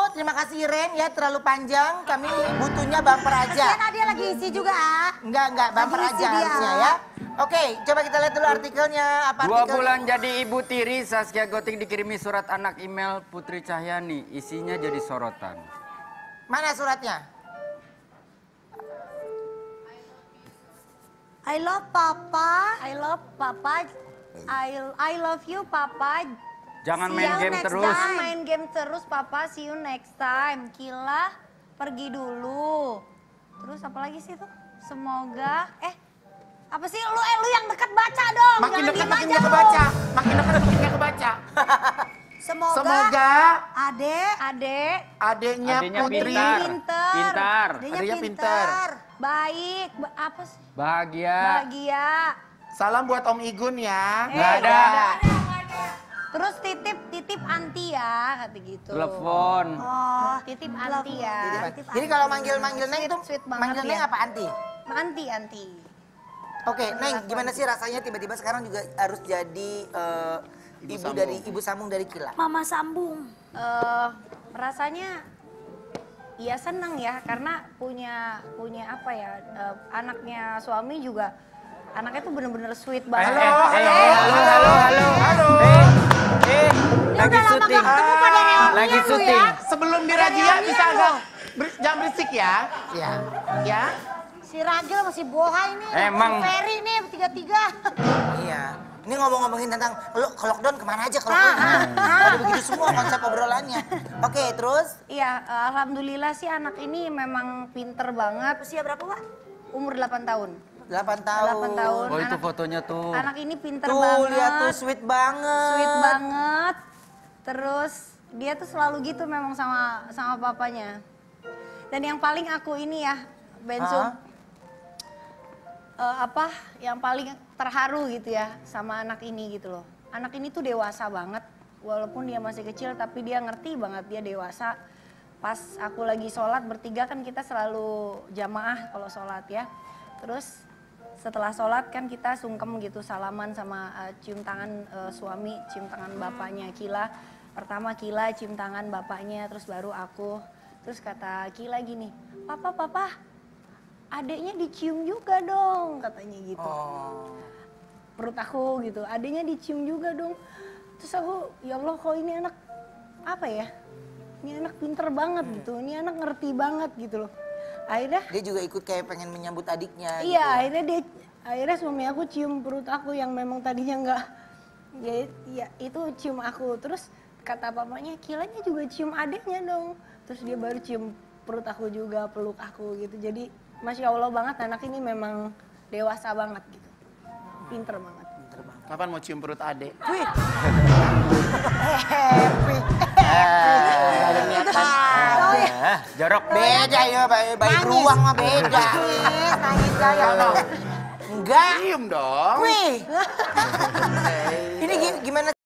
terima kasih Ren ya, terlalu panjang. Kami butuhnya bumper aja. Kasihan dia lagi isi juga. Enggak, bumper Lagi isi aja dia. harusnya ya. Oke, coba kita lihat dulu artikelnya. Apa 2 artikelnya? bulan jadi ibu tiri, Zaskia Gotik dikirimi surat anak email Putri Cahyani. Isinya jadi sorotan. Mana suratnya? I love Papa. I love Papa. I love you Papa. Jangan See main you game next terus. Jangan main game terus Papa. See you next time. Kila pergi dulu. Terus apa lagi sih tuh? Semoga apa sih lu yang dekat baca dong. Makin Jangan dekat diem makin aja gak lu. kebaca. Makin dekat makin gak kebaca. Semoga adeknya Putri pintar. Adeknya pintar. Baik, apa sih? Bahagia. Salam buat Om Igun ya. Nggak ada. Terus titip anti ya, kata gitu. Telepon. Oh, titip anti ya. Jadi kalau manggil Neng itu Sweet banget manggil ya. Neng apa Anti? Anti. Oke, Neng, gimana sih rasanya tiba-tiba sekarang juga harus jadi ibu sambung dari Kila? Mama sambung. Rasanya ya senang ya karena punya apa ya anaknya suami juga anaknya tuh bener-bener sweet banget. Halo. Lagi syuting. Lagi syuting. Sebelum dirajia bisa agak jangan berisik ya. Iya. Ya. Si Ragil masih bohai nih. Emang. Ferry nih bertiga-tiga. Iya. Ini ngomong-ngomongin tentang lo ke lockdown kemana aja kalau ada begitu semua konsep obrolannya. Oke, terus? Iya, alhamdulillah sih anak ini memang pinter banget. Usia berapa, Pak? Umur 8 tahun. 8 tahun. 8 tahun. Oh itu fotonya tuh. Anak ini pinter Tuh, banget. lihat tuh sweet banget. Sweet banget. Terus dia tuh selalu gitu memang sama papanya. Dan yang paling aku ini ya, Bensu. Yang paling terharu gitu ya sama anak ini gitu loh. Anak ini tuh dewasa banget. Walaupun dia masih kecil tapi dia ngerti banget, dia dewasa. Pas aku lagi sholat bertiga kan kita selalu jamaah kalau sholat ya. Terus setelah sholat kan kita sungkem gitu salaman sama cium tangan suami, cium tangan bapaknya Kila. Pertama Kila cium tangan bapaknya, terus baru aku. Terus kata Kila gini, Papa, adeknya dicium juga dong, katanya gitu. Perut aku gitu, adeknya dicium juga dong. Terus aku, ya Allah kok ini anak apa ya? Ini anak pinter banget gitu, ini anak ngerti banget gitu loh. Akhirnya dia juga ikut kayak pengen menyambut adiknya. Iya, gitu. akhirnya suami aku cium perut aku yang memang tadinya enggak, ya itu cium aku. Terus kata papanya, Kilanya juga cium adiknya dong. Terus dia baru cium perut aku juga, peluk aku gitu. Jadi Masya Allah banget anak ini memang dewasa banget gitu. Pinter banget. Kapan mau cium perut adek? Wih. Ada niatan. Jorok. Beda ya, bayi beruang mah beda. Nangis saya. Enggak. Cium dong. Wih. Ini gimana